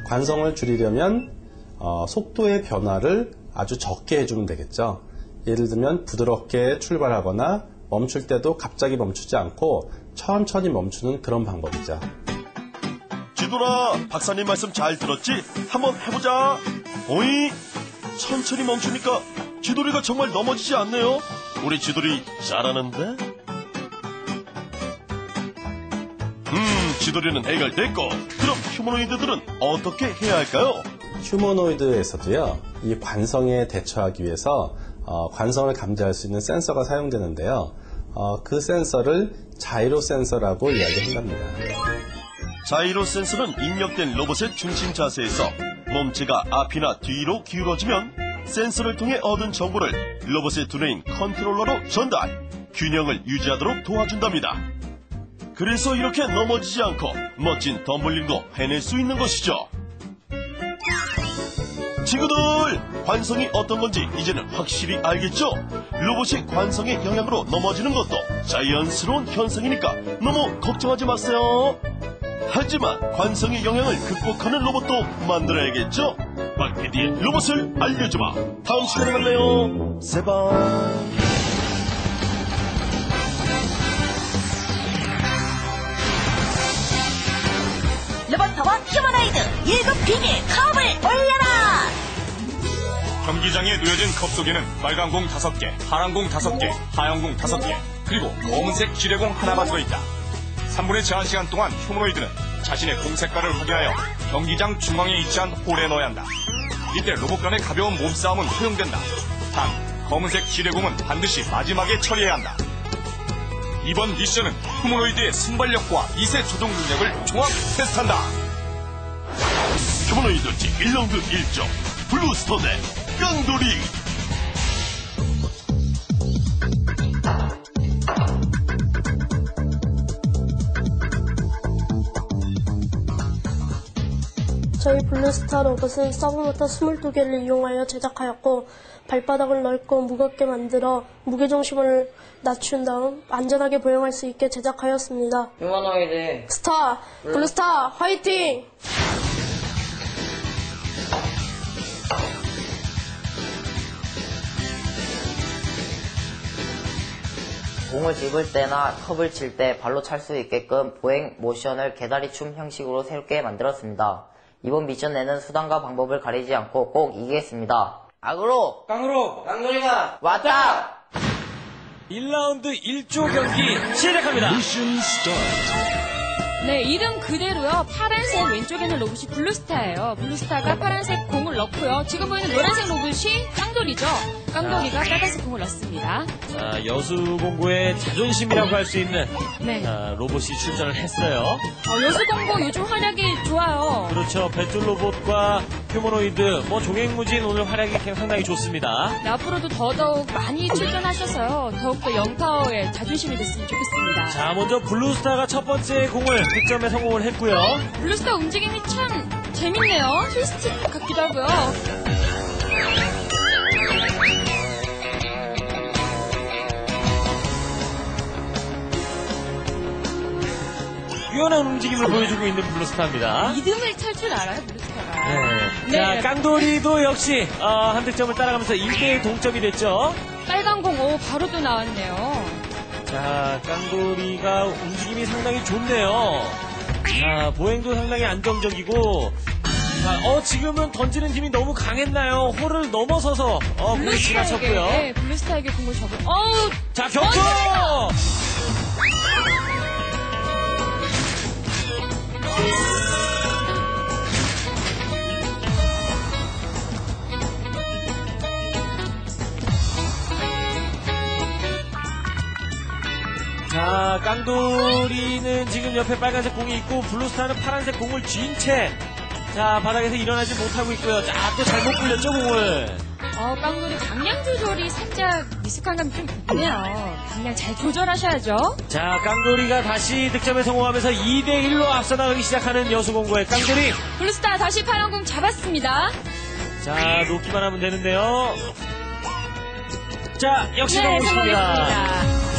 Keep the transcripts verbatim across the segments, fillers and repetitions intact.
관성을 줄이려면 어, 속도의 변화를 아주 적게 해주면 되겠죠. 예를 들면 부드럽게 출발하거나 멈출 때도 갑자기 멈추지 않고 천천히 멈추는 그런 방법이죠. 지돌아, 박사님 말씀 잘 들었지? 한번 해보자. 오이, 천천히 멈추니까 지돌이가 정말 넘어지지 않네요. 우리 지돌이 잘하는데? 음, 지돌이는 해결됐고, 그럼 휴머노이드들은 어떻게 해야 할까요? 휴머노이드에서도요, 이 관성에 대처하기 위해서 어, 관성을 감지할 수 있는 센서가 사용되는데요. 어, 그 센서를 자이로 센서라고 이야기한답니다. 자이로 센서는 입력된 로봇의 중심 자세에서 몸체가 앞이나 뒤로 기울어지면 센서를 통해 얻은 정보를 로봇의 두뇌인 컨트롤러로 전달, 균형을 유지하도록 도와준답니다. 그래서 이렇게 넘어지지 않고 멋진 덤블링도 해낼 수 있는 것이죠. 친구들, 관성이 어떤 건지 이제는 확실히 알겠죠? 로봇이 관성의 영향으로 넘어지는 것도 자연스러운 현상이니까 너무 걱정하지 마세요. 하지만 관성의 영향을 극복하는 로봇도 만들어야겠죠? 박피디의 로봇을 알려주마. 다음 시간에 만나요. 세방. 로봇파워 휴머노이드 일곱 비밀 컵을 올려라. 경기장에 놓여진 컵 속에는 빨간 공 다섯 개, 파란 공 다섯 개, 하얀 공 다섯 개, 그리고 검은색 지뢰공 하나가 들어있다. 삼 분의 제한 시간 동안 휴머노이드는 자신의 공 색깔을 확인하여 경기장 중앙에 위치한 홀에 넣어야 한다. 이때 로봇 간의 가벼운 몸싸움은 허용된다. 단, 검은색 지뢰공은 반드시 마지막에 처리해야 한다. 이번 미션은 휴머노이드의 순발력과 미세 조종 능력을 종합 테스트한다. 휴머노이드 제일 라운드 일 점 블루스터 대 깡돌이. 저희 블루스타 로봇은 서브모터 스물두 개를 이용하여 제작하였고 발바닥을 넓고 무겁게 만들어 무게중심을 낮춘 다음 안전하게 보행할 수 있게 제작하였습니다. 휴머노이드 스타! 블루스타! 화이팅! 공을 집을 때나 컵을 칠 때 발로 찰 수 있게끔 보행 모션을 개다리춤 형식으로 새롭게 만들었습니다. 이번 미션에는 수단과 방법을 가리지 않고 꼭 이기겠습니다. 악으로! 깡으로! 깡돌이가 왔다! 일 라운드 일 조 경기 시작합니다. 네, 이름 그대로요. 파란색 왼쪽에는 로봇이 블루스타예요. 블루스타가 파란색 공을 넣고요. 지금 보이는 노란색 로봇이 깡돌이죠. 깡돌이가 빨간색 공을 넣습니다. 자, 여수공고의 자존심이라고 할 수 있는 네. 자, 로봇이 출전을 했어요. 어, 여수공고 요즘 활약이 좋아요. 그렇죠. 배틀 로봇과 휴머노이드, 뭐 종횡무진 오늘 활약이 상당히 좋습니다. 네, 앞으로도 더더욱 많이 출전하셔서요. 더욱더 영파워의 자존심이 됐으면 좋겠습니다. 자, 먼저 블루스타가 첫 번째 공을 득점에 성공을 했고요. 블루스타 움직임이 참 재밌네요. 트위스트 같기도 하고요. 유연한 움직임을 보여주고 있는 블루스타입니다. 리듬을 탈 줄 알아요, 블루스타가. 네. 네. 자, 깡돌이도 역시 어, 한 득점을 따라가면서 일 대 일 동점이 됐죠. 빨간 공, 오, 바로 또 나왔네요. 자, 깡돌이가 움직임이 상당히 좋네요. 자, 보행도 상당히 안정적이고, 자, 어, 지금은 던지는 힘이 너무 강했나요? 홀을 넘어서서, 어, 공을 지나쳤고요. 네, 블루스타에게 공을 접은, 어우! 자, 격투! 어, 자, 깡돌이는 지금 옆에 빨간색 공이 있고 블루스타는 파란색 공을 쥔 채 자, 바닥에서 일어나지 못하고 있고요. 자, 또 잘못 굴렸죠, 공을. 어, 깡돌이 방향 조절이 살짝 미숙한 감이 좀 있네요. 방향 잘 조절하셔야죠. 자, 깡돌이가 다시 득점에 성공하면서 이 대 일로 앞서 나가기 시작하는 여수공고의 깡돌이. 블루스타 다시 파란 공 잡았습니다. 자, 놓기만 하면 되는데요. 자, 역시 네, 성공했습니다. 성공했습니다.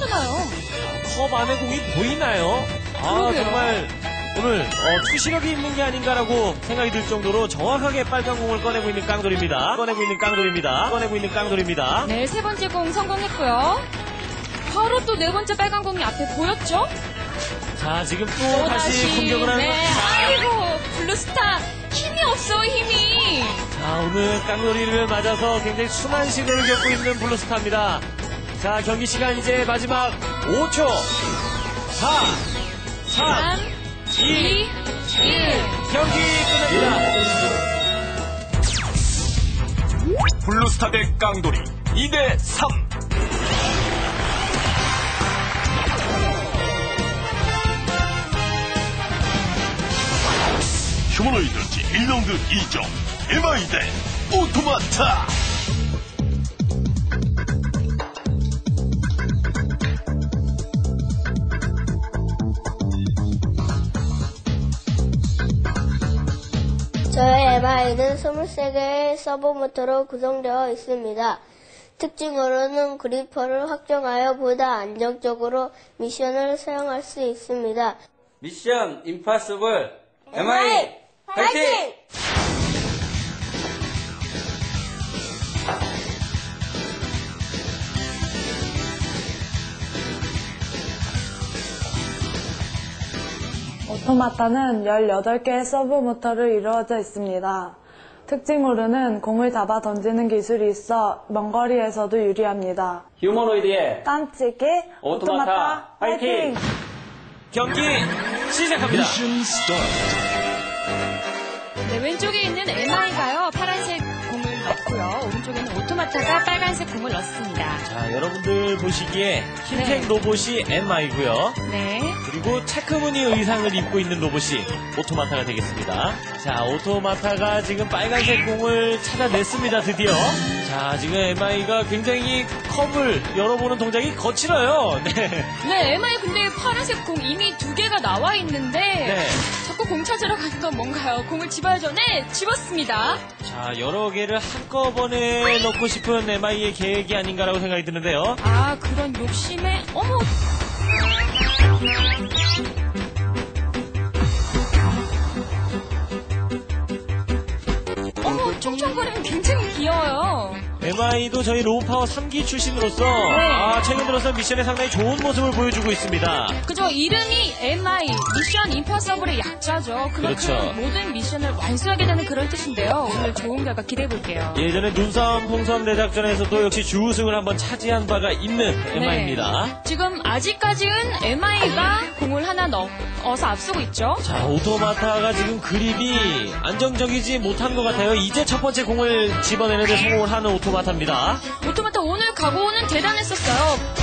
튀어나와요. 컵 안에 공이 보이나요? 아, 그러게요. 정말 오늘 어, 투시력이 있는 게 아닌가라고 생각이 들 정도로 정확하게 빨간 공을 꺼내고 있는 깡돌입니다. 꺼내고 있는 깡돌입니다. 꺼내고 있는 깡돌입니다. 네, 세 번째 공 성공했고요. 바로 또 네 번째 빨간 공이 앞에 보였죠? 자, 지금 또 또 다시 공격을 하는 네, 아이고, 블루스타 힘이 없어, 힘이. 자, 오늘 깡돌이를 맞아서 굉장히 순한 시대를 겪고 있는 블루스타입니다. 자, 경기 시간 이제 마지막 오 초. 사, 삼, 이, 일. 경기 끝납니다. 블루스타 대 깡돌이 이 대 삼. 휴머노이드 제일 라운드 이 점 엠아이 대 오토마타. 저의 엠아이는 스물세 개의 서버 모터로 구성되어 있습니다. 특징으로는 그리퍼를 확정하여 보다 안정적으로 미션을 수행할 수 있습니다. 미션 임파서블 엠아이 파이팅! 오토마타는 열여덟 개의 서브 모터를 이루어져 있습니다. 특징으로는 공을 잡아 던지는 기술이 있어 먼 거리에서도 유리합니다. 휴머노이드의 깜찍이 오토마타, 오토마타 파이팅! 파이팅! 경기 시작합니다. 네, 왼쪽에 있는 엠아이가요, 파란색 공을 넣고요. 오른쪽에는 오토마타가 빨간색 공을 넣습니다. 자, 여러분들 보시기에 흰색 네. 로봇이 엠아이고요. 네. 그리고 체크무늬 의상을 입고 있는 로봇이 오토마타가 되겠습니다. 자, 오토마타가 지금 빨간색 공을 찾아냈습니다, 드디어. 자, 지금 엠아이가 굉장히 컵을 열어보는 동작이 거칠어요. 네. 네, 엠아이 근데 파란색 공 이미 두 개가 나와 있는데 네. 자꾸 공 찾으러 가는 건 뭔가요? 공을 집어야 전에 집었습니다. 자, 여러 개를 한꺼번에 넣고 싶은 엠아이의 계획이 아닌가라고 생각이 드는데요. 아, 그런 욕심에 어머. 어머, 총총거리면 굉장히 귀여워요. 엠아이도 저희 로우파워 삼 기 출신으로서 아, 최근 들어서 미션에 상당히 좋은 모습을 보여주고 있습니다. 그죠, 이름이 엠아이, 미션 임파서블의 약자죠. 그만큼 그렇죠. 모든 미션을 완수하게 되는 그런 뜻인데요. 오늘 좋은 결과 기대해볼게요. 예전에 눈싸움 풍선 대작전에서도 역시 주우승을 한번 차지한 바가 있는 엠아이입니다. 네. 지금 아직까지는 엠아이가 공을 하나 넣어서 앞서고 있죠. 자, 오토마타가 지금 그립이 안정적이지 못한 것 같아요. 이제 첫 번째 공을 집어내는데 성공을 하는 오토마타입니다. 오토마타 오늘 각오는 대단했었어요.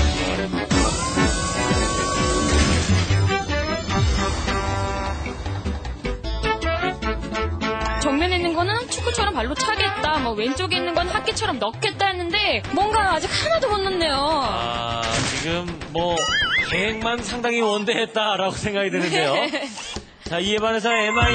정면에 있는 거는 축구처럼 발로 차겠다, 뭐 왼쪽에 있는 건 하키처럼 넣겠다 했는데 뭔가 아직 하나도 못 넣네요. 아, 지금 뭐 계획만 상당히 원대했다라고 생각이 드는데요. 네. 자, 이에 반해서 엠아이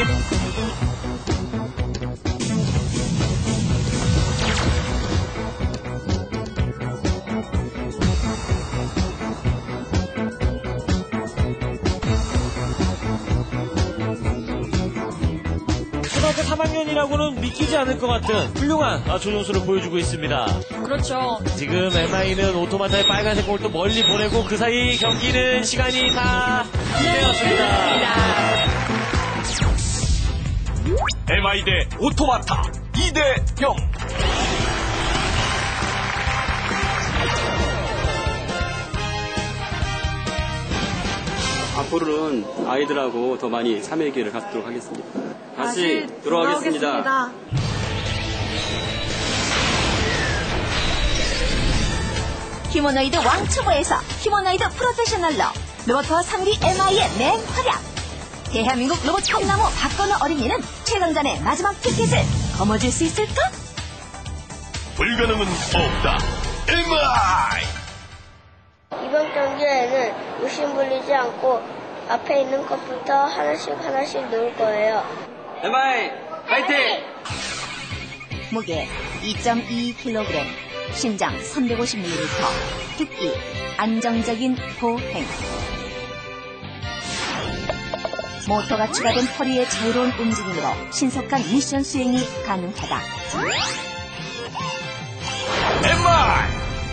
초등학교 삼 학년이라고는 믿기지 않을 것 같은 훌륭한 조정수를 보여주고 있습니다. 그렇죠. 지금 엠아이는 오토마타의 빨간색 공을 또 멀리 보내고 그 사이 경기는 시간이 다 되었습니다. 엠아이 대 오토마타 이 대 영. 앞으로는 아이들하고 더 많이 참여 기회를 갖도록 하겠습니다. 다시 돌아오겠습니다. 휴머노이드 왕초보에서 휴머노이드 프로페셔널로 로봇 삼 기 엠아이의 맹활약. 대한민국 로봇 컵나무 박건우 어린이는 최강전의 마지막 티켓을 거머쥘 수 있을까? 불가능은 없다. 엠아이. 이번 경기에는 욕심 부리지 않고 앞에 있는 것부터 하나씩 하나씩 놓을 거예요. 엠아이 파이팅! 무게 이 점 이 킬로그램, 신장 삼백오십 밀리리터, 듣기 안정적인 보행. 모터가 추가된 허리의 자유로운 움직임으로 신속한 미션 수행이 가능하다. 엠아이!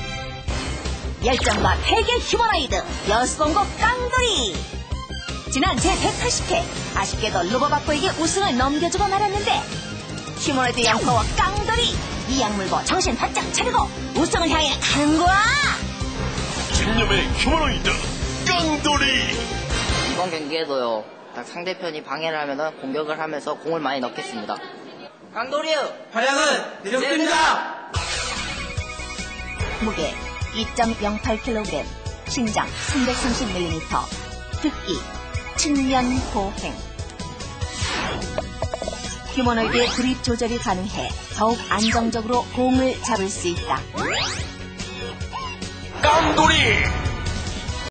열정과 패기의 휴머노이드 여수공고 깡돌이. 지난 제백팔십 회 아쉽게도 로봇바코에게 우승을 넘겨주고 말았는데 휴머노이드 양파와 깡돌이 이 약물고 정신 바짝 차리고 우승을 향해 가는 거야. 진념의 휴머노이드 깡돌이. 이번 경기에도요. 상대편이 방해를 하면 공격을 하면서 공을 많이 넣겠습니다. 깡돌이요! 활약은 내렸습니다! 무게 이 점 영팔 킬로그램, 신장 삼백삼십 밀리미터, 특기 측면 보행. 휴머노이드의 그립 조절이 가능해 더욱 안정적으로 공을 잡을 수 있다. 깡돌이!